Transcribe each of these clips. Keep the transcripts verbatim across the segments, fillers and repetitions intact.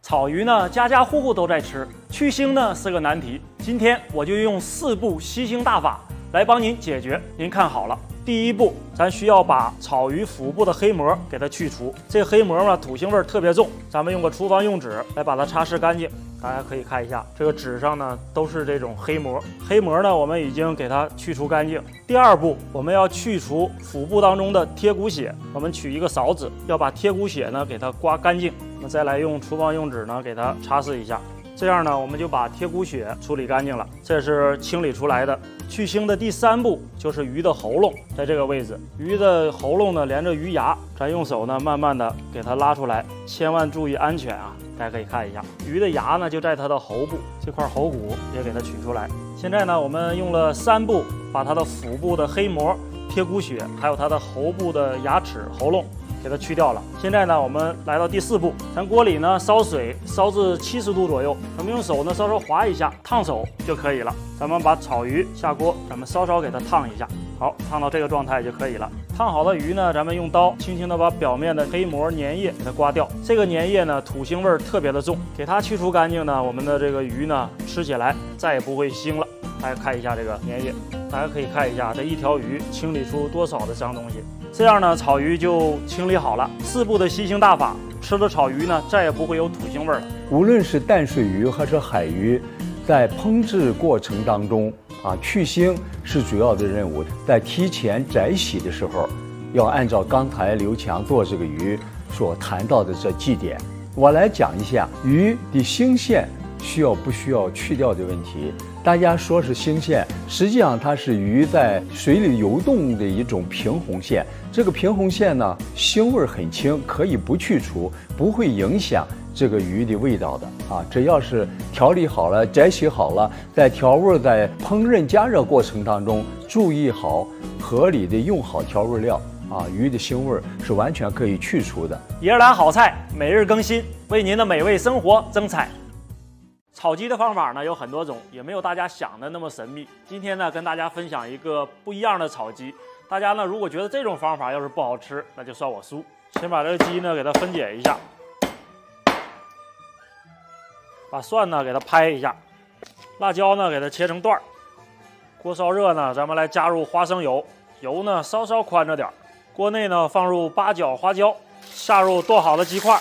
草鱼呢，家家户户都在吃，去腥呢是个难题。今天我就用四步吸腥大法来帮您解决。您看好了，第一步，咱需要把草鱼腹部的黑膜给它去除。这个黑膜呢，土腥味特别重，咱们用个厨房用纸来把它擦拭干净。大家可以看一下，这个纸上呢都是这种黑膜。黑膜呢，我们已经给它去除干净。第二步，我们要去除腹部当中的贴骨血。我们取一个勺子，要把贴骨血呢给它刮干净。我们再来用厨房用纸呢给它擦拭一下。这样呢，我们就把贴骨血处理干净了，这是清理出来的。去腥的第三步就是鱼的喉咙，在这个位置，鱼的喉咙呢连着鱼牙，咱用手呢慢慢的给它拉出来，千万注意安全啊！大家可以看一下，鱼的牙呢就在它的喉部这块，喉骨也给它取出来。现在呢，我们用了三步，把它的腹部的黑膜、贴骨血，还有它的喉部的牙齿、喉咙给它去掉了。现在呢，我们来到第四步，咱锅里呢烧水，烧至七十度左右，咱们用手呢稍稍划一下，烫手就可以了。咱们把草鱼下锅，咱们稍稍给它烫一下，好，烫到这个状态就可以了。烫好的鱼呢，咱们用刀轻轻的把表面的黑膜粘液给它刮掉。这个粘液呢，土腥味儿特别的重，给它去除干净呢，我们的这个鱼呢吃起来再也不会腥了。大家看一下这个粘液，大家可以看一下这一条鱼清理出多少的脏东西。这样呢，草鱼就清理好了。四步的吸腥大法，吃了草鱼呢，再也不会有土腥味了。 无论是淡水鱼还是海鱼，在烹制过程当中啊，去腥是主要的任务。在提前宰洗的时候，要按照刚才刘强做这个鱼所谈到的这几点，我来讲一下鱼的腥线需要不需要去掉的问题。大家说是腥线，实际上它是鱼在水里游动的一种平红线。这个平红线呢，腥味很轻，可以不去除，不会影响这个鱼的味道的啊。只要是调理好了、宰洗好了，在调味、在烹饪加热过程当中，注意好合理的用好调味料啊，鱼的腥味是完全可以去除的。 爷儿俩好菜每日更新，为您的美味生活增彩。炒鸡的方法呢有很多种，也没有大家想的那么神秘。今天呢，跟大家分享一个不一样的炒鸡。大家呢，如果觉得这种方法要是不好吃，那就算我输。先把这个鸡呢给它分解一下，把蒜呢给它拍一下，辣椒呢给它切成段儿。锅烧热呢，咱们来加入花生油，油呢稍稍宽着点儿。锅内呢放入八角、花椒，下入剁好的鸡块。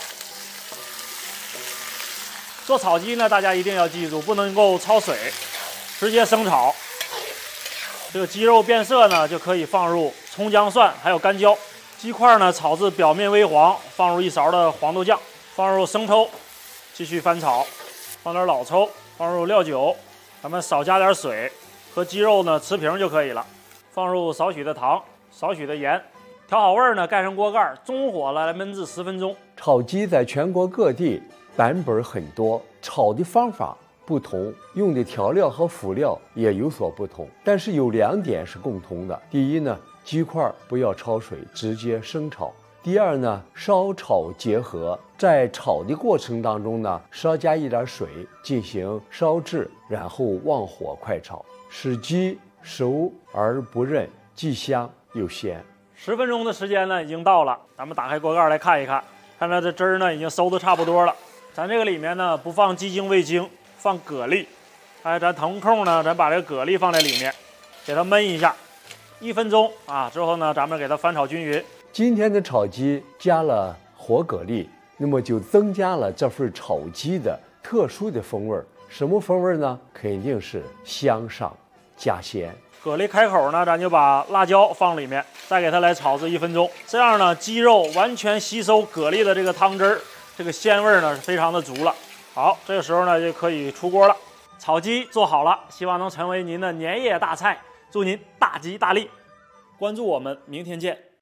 做炒鸡呢，大家一定要记住，不能够焯水，直接生炒。这个鸡肉变色呢，就可以放入葱姜蒜还有干椒。鸡块呢炒至表面微黄，放入一勺的黄豆酱，放入生抽，继续翻炒，放点老抽，放入料酒，咱们少加点水，和鸡肉呢持平就可以了。放入少许的糖，少许的盐，调好味儿呢，盖上锅盖，中火了来焖至十分钟。 炒鸡在全国各地版本很多，炒的方法不同，用的调料和辅料也有所不同，但是有两点是共同的。第一呢，鸡块不要焯水，直接生炒。第二呢，烧炒结合，在炒的过程当中呢，稍加一点水进行烧制，然后旺火快炒，使鸡熟而不韧，既香又鲜。 十分钟的时间呢已经到了，咱们打开锅盖来看一看，看到这汁儿呢已经收的差不多了。咱这个里面呢不放鸡精、味精，放蛤蜊。哎，咱腾空呢，咱把这个蛤蜊放在里面，给它焖一下，一分钟啊之后呢，咱们给它翻炒均匀。 今天的炒鸡加了活蛤蜊，那么就增加了这份炒鸡的特殊的风味。什么风味呢？肯定是香上加鲜。 蛤蜊开口呢，咱就把辣椒放里面，再给它来炒至一分钟。这样呢，鸡肉完全吸收蛤蜊的这个汤汁儿，这个鲜味呢是非常的足了。好，这个时候呢就可以出锅了。炒鸡做好了，希望能成为您的年夜大菜。祝您大吉大利！关注我们，明天见。